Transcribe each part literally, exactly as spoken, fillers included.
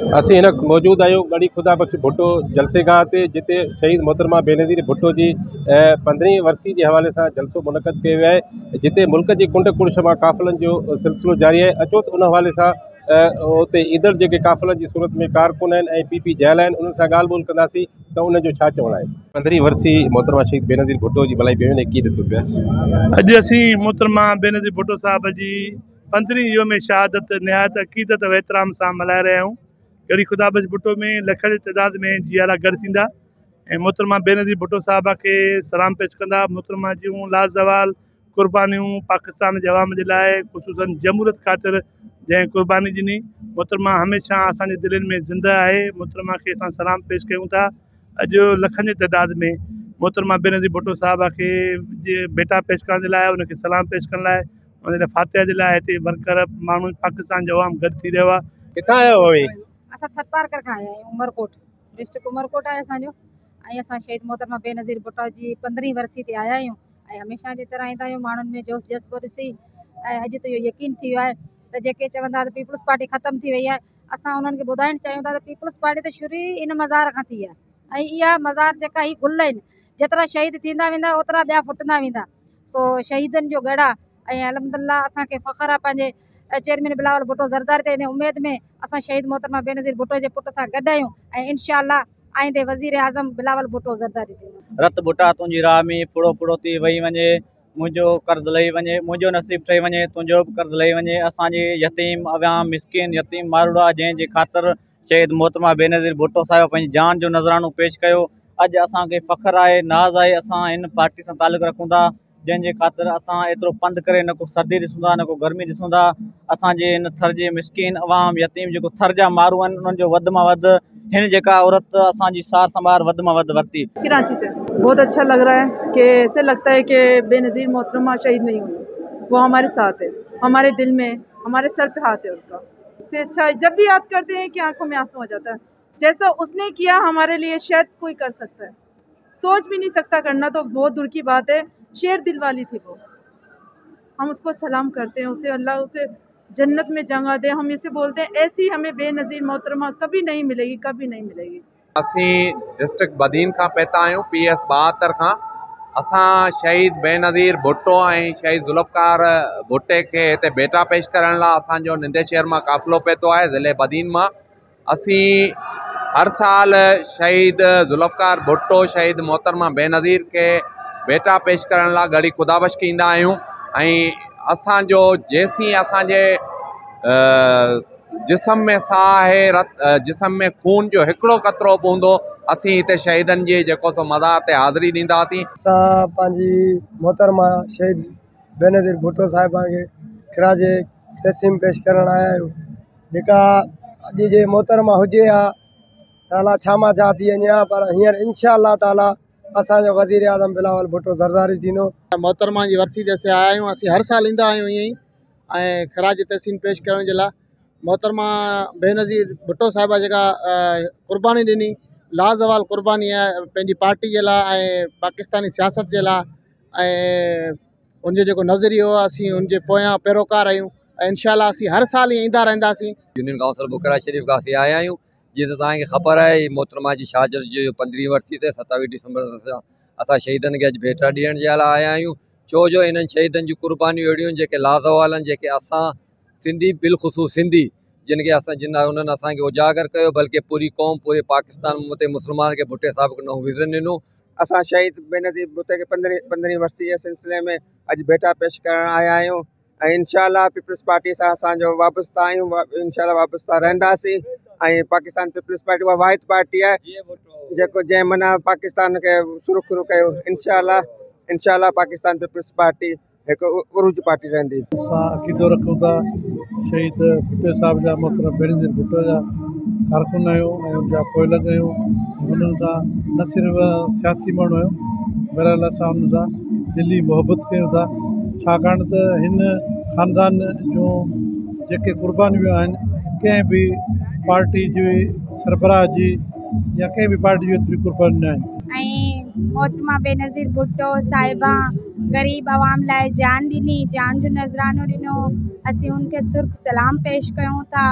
असीं हिन मौजूद आहियूं गढ़ी खुदा बख्श भुट्टो जलसेगाह ते, जिते शहीद मोहतरमा बेनज़ीर भुट्टो जी पंद्रहीं वरसी के हवाले से जलसो मुनक़द कयो वियो आहे, जिते मुल्क की कुंड कुड़श मां काफ़िलनि जो सिलसिलो जारी है। अचो तो उन हवाले से उते ईंदड़ जेके काफ़िलनि की सूरत में कारकुन आहिनि ऐं पी पी जयल आहिनि, उन्हनि सां ॻाल्हि ॿोल कंदासीं त उनजो छा चवणु आहे। पंद्रहीं वरसी मोहतरमा शहीद बेनज़ीर भुट्टो जी भलाई पियो की ॾिसो पिया। अॼु असीं मोहतरमा बेनज़ीर भुट्टो साहब जी पंद्रहीं योम शहादत निहायत अक़ीदत व एहतराम सां मल्हाए रहिया आहियूं। गढ़ी खुदा बख्श भुट्टो में लख जी तइदाद में जियारा गॾु थींदा ऐं मोहतरमा बेनज़ीर भुट्टो साहब के सलाम पेश कंदा। मोहतरमा जूं लाज़वाल कुर्बानियूं पाकिस्तान के अवाम के लाइ ख़ुसूसन जमहूरियत ख़ातिर जैं कुर्बानी ॾिनी, मोहतरमा हमेशह असांजे दिलनि में ज़िंदा आहे। मोहतरमा के असां सलाम पेश कयूं था। अॼु लखनि जी तइदाद में मोहतरमा बेनज़ीर भुट्टो साहब के बेटा पेश करण जे लाइ, उनखे सलाम पेश करण लाइ, उन फातिहा जे लाइ हिते वर्कर माण्हू पाकिस्तान जो अवाम गॾु थी रहियो आहे। किथां आयो हुई? असां थरपारकर खां आया आहियूं, उमरकोट डिस्ट्रिक्ट उमरकोट आहे असांजो। ऐं असां शहीद मोहतरमा बेनज़ीर भुट्टो जी पंद्रहीं वरसी ते आया आहियूं ऐं हमेशह जी तरह ईंदा आहियूं। माण्हुनि में जोश जज़्बो ॾिसी ऐं अॼु त इहो यकीन थी वियो आहे त जेके चवंदा त पीपल्स पार्टी ख़तमु थी वई आहे, असां उन्हनि खे ॿुधाइणु चाहियूं था त पीपल्स पार्टी त शुरू ई इन मज़ार खां थी आहे ऐं इहा मज़ार जेका ही गुल आहिनि, जेतिरा शहीद थींदा वेंदा ओतिरा ॿिया फुटंदा वेंदा। सो शहीदनि जो गढ़ आहे ऐं अलहमदुलिल्लाह असांखे फ़ख़्रु आहे पंहिंजे चेयरमैन बिलावल भुट्टो ज़रदारी ते। इन उमेद में असां शहीद मोहतरमा बेनज़ीर भुट्टो जे पुट सां गॾु आहियूं ऐं इंशाअल्लाह आईंदे वज़ीर आज़म बिलावल भुट्टो ज़रदारी ते। रत बुटा तुंहिंजी राह में फुड़ो फुड़ो थी वही वञे, मुंहिंजो कर्ज़ लही वञे, मुंहिंजो नसीब ठही वञे, तुंहिंजो बि कर्ज़ लही वञे। असांजे यतीम अवाम मिसकिन यतीम मारूड़ा जंहिंजे ख़ातिर शहीद मोहतरमा बेनज़ीर भुट्टो साहिब पंहिंजी जान जो नज़रानो पेश कयो। अॼु असांखे फ़ख़्रु आहे, नाज़ आहे, असां हिन पार्टी सां तालुक़ु रखूं था जंहिंजे ख़ातिर असां एतिरो पंधु करे न को सर्दी ॾिसूं था न को गर्मी ॾिसूं था। असांजे हिन थर जे मिसकिन अवाम यतीम जेको थर जा माण्हू आहिनि, उन्हनि जो वधि मां वधि हिन जेका औरत असांजी सार संभार वधि मां वधि वरिती। कराची से बहुत अच्छा लग रहा है कि ऐसे लगता है कि बेनज़ीर मोहतरमा शहीद नहीं हुई, वो हमारे साथ है, हमारे दिल में, हमारे सर पे हाथ है उसका। इससे अच्छा जब भी याद करते हैं कि आंखों में आंसू आ जाता है। जैसा उसने किया हमारे लिए शायद कोई कर सकता है, सोच भी नहीं सकता, करना तो बहुत दूर की बात है। शेर दिल वाली थी वो, हम उसको सलाम करते हैं, उसे अल्लाह उसे जन्नत में जगह दे। हम इसे बोलते हैं ऐसी हमें बेनज़ीर मोहतरमा कभी नहीं मिलेगी, कभी नहीं मिलेगी। असीं डिस्ट्रिक्ट बदीन का पैदा आहियूं, पी एस बहत्तर का। असां शहीद बेनज़ीर भुट्टो ऐं शहीद ज़ुल्फ़कार भुट्टे के हिते बेटा पेश करण लाइ असांजो निंदे शहर मां काफ़िलो पहुतो आहे, ज़िले बदीन मां। असीं हर साल शहीद ज़ुल्फ़कार भुट्टो शहीद मोहतरमा बेनज़ीर के बेटा पेश करण लाइ गढ़ी खुदा बख्श ईंदा आहियूं ऐं असांजो जेसीं असांजे जिस्म में साह आहे, रत जिस्म में खून जो हिकिड़ो कतरो पवंदो, असीं हिते शहीदनि जे जेको सो मज़ार ते हाज़िरी ॾींदासीं। असां पंहिंजी मोहतरमा शहीद बेनज़ीर भुट्टो साहिबा खे ख़िराज तहसीम पेश करण आया आहियूं। जेका अॼु जे मोहतरमा हुजे हा ताला छा मां छा थी वञे हा, पर हींअर इंशाअल्लाह ताला असांजो वज़ीर आज़म बिलावल भुट्टो ज़रदारी थींदो। मोहतरमा जी वरसी ते असीं आया आहियूं, असीं हर साल ईंदा आहियूं ईअं ई ऐं ख़िराज तहसीन पेश करण जे लाइ। मोहतरमा बेनज़ीर भुट्टो साहिबा जेका कुर्बानी ॾिनी, लाज़वाल कुर्बानी आहे पंहिंजी पार्टी जे लाइ ऐं पाकिस्तानी सियासत जे लाइ, ऐं उनजो जेको नज़रियो आहे असीं उनजे पोयां पैरोकार आहियूं ऐं इंशाअल्लाह असीं हर साल ईअं ईंदा रहंदासीं। यूनियन काउंसिल बुकरा शरीफ खां असीं आया आहियूं। जीअं त तव्हांखे ख़बर आहे, मोहतरमा जी शहादत जो पंद्रहीं वरसी ते सतावीह डिसंबर असां शहीदनि खे अॼु भेट ॾियण जे लाइ आया आहियूं। छो जो इन्हनि शहीदनि जूं कुर्बानियूं अहिड़ियूं आहिनि जेके लाज़वाल आहिनि, जेके असां सिंधी बिलख़ुसूस सिंधी जिन खे असां जिन उन्हनि असांखे उजागर कयो, बल्कि पूरी क़ौम पूरे पाकिस्तान ते मुस्लमान खे भुट्टे साहिब खे नओं विज़न ॾिनो। असां शहीद बेनज़ीर भुट्टे खे पंद्रहीं पंद्रहीं वरसी जे सिलसिले में अॼु बेटा पेश करण आया आहियूं ऐं इंशाअल्लाह पीपल्स पार्टी सां असांजो वाबस्ता आहियूं, इंशाअल्लाह वाबस्ता रहंदासीं। ऐं पाकिस्तान पीपल्स पार्टी उहा वाहिद पार्टी आहे जेको जंहिं माना पाकिस्तान खे सुरखुरु कयो। इंशाअल्लाह इंशाअल्लाह पाकिस्तान पीपल्स पार्टी हिकु उरूज पार्टी रहंदी। असां अक़ीदो रखूं था शहीद भुट्टे साहिब जा, मोहतरमा बेनज़ीर भुट्टो जा कारकुन आहियूं ऐं उनजा पोइलग आहियूं। हुननि सां न सिर्फ़ु सियासी माण्हू आहियूं, बहरहाल असां हुन सां दिली मोहबत कयूं था, छाकाणि त हिन ख़ानदान जूं जेके कुर्बानियूं आहिनि कंहिं बि पार्टी जी सरबराह जी या कंहिं बि पार्टी जी एतिरी कुर्बानी न आहिनि। ऐं मोहतरमा बेनज़ीर भुट्टो साहिबा ग़रीब आवाम लाइ जान ॾिनी, जान जो नज़रानो ॾिनो। असीं उनखे सुर्ख सलाम पेश कयूं था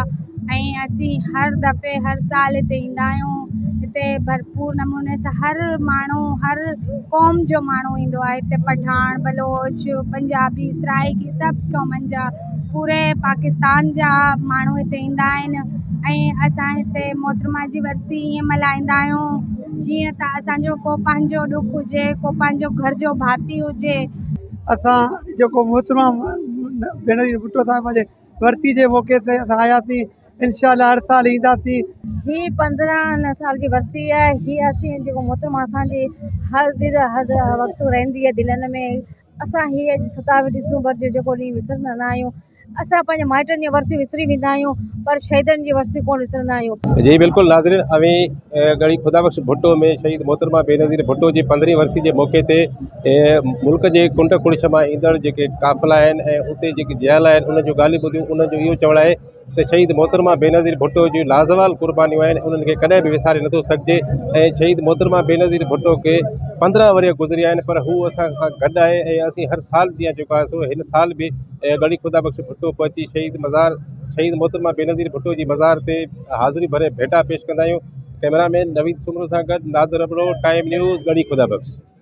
ऐं असीं हर दफ़े हर साल हिते ईंदा आहियूं। हिते भरपूर नमूने सां हर माण्हू हर क़ौम जो माण्हू ईंदो आहे हिते, पठान बलोच पंजाबी सराइकी सभु क़ौमनि जा, पूरे पाकिस्तान जा माण्हू हिते ईंदा आहिनि। ऐं असां हिते मोहतरमा जी वरसी ईअं मल्हाईंदा आहियूं जीअं त असांजो को पंहिंजो ॾुख हुजे, को पंहिंजो घर जो भाती हुजे। असां जेको मोहतरमा बेनज़ीर भुट्टो साहिब जे वरसी जे मौक़े ते असां आयासीं, इंशाअल्लाह हर साल ईंदासीं। ही पंद्रहं साल जी वरसी आहे। ही असीं जेको मोहतरमा असांजी हर दिल हर वक़्तु रहंदी आहे दिलनि में। असां हीअ सतावीह दिसंबर जो जेको ॾींहुं विसरंदा न आहियूं। असां पंहिंजे माइटनि जी वरसी विसरी वेंदा आहियूं, पर शहीदनि जी वरसी कोन विसरंदा आहियूं। जी बिल्कुलु नाज़रीन, अवी गढ़ी खुदाबख्श भुट्टो में शहीद मोहतरमा बेनज़ीर भुट्टो जी पंद्रहीं वरसी जे मौक़े ते मुल्क जे कुंड कुड़िश मां ईंदड़ जेके काफ़िला आहिनि ऐं उते जेके जियल आहिनि उन जो ॻाल्हियूं ॿुधियूं। उनजो इहो चवणु आहे त शहीद मोहतरमा बेनज़ीर भुट्टो जूं लाज़वाल क़ुर्बानियूं आहिनि, उन्हनि खे कॾहिं बि विसारे नथो सघिजे। ऐं शहीद मोहतरमा बेनज़ीर भुट्टो खे पंद्रहं वरी गुज़रिया आहिनि, पर हू असां खां गॾु आहे ऐं असीं हर साल जीअं जेको आहे सो हिन साल बि गढ़ी खुदाबख्श भुट्टो पहुची शहीद मज़ार शहीद मोहतरमा बेनज़ीर भुट्टो जी मज़ार ते हाज़िरी भरे भेटा पेश कंदा आहियूं। कैमरामैन नवीद सुमरो सां गॾु नादिर अबड़ो, टाइम न्यूज़, गढ़ी खुदाबख्श।